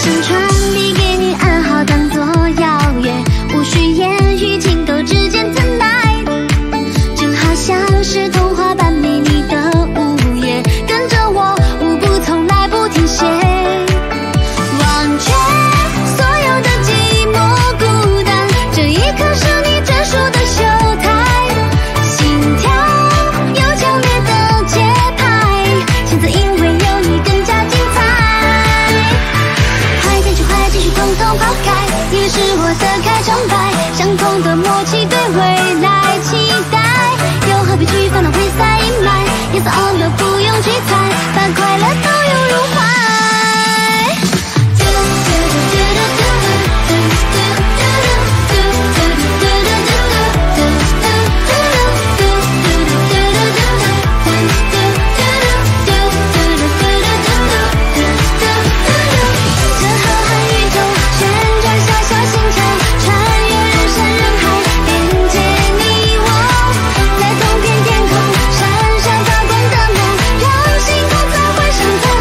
声传递给你暗号，当作邀约，无需言语，情窦之间 tonight， 就好像是童话般美丽的午夜，跟着我舞步从来不停歇，忘却所有的寂寞孤单，这一刻是你专属的秀台，心跳有强烈的节拍，现在因为有你更加精彩，坏天就坏，继续统统抛开，你是我的开场白，相同的默契对未来期待，又何必去烦恼挥洒阴霾，颜色 on 了不用去猜，把快乐都涌入怀。这浩瀚宇宙旋转小小星球，穿越人山人海，连接你我，在同片天空闪闪发光的梦，让星空再绘上彩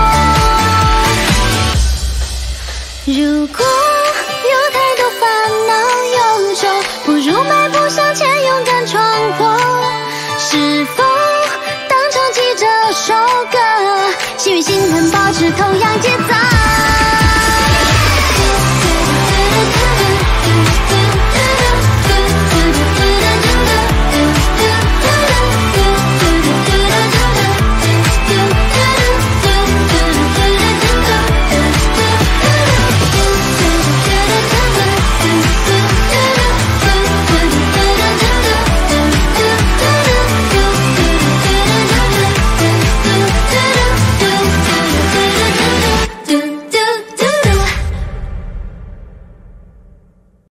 虹。如果有太多烦恼忧愁，不如迈步向前，勇敢闯祸。是否当唱起这首歌，心与心能保持同样节奏？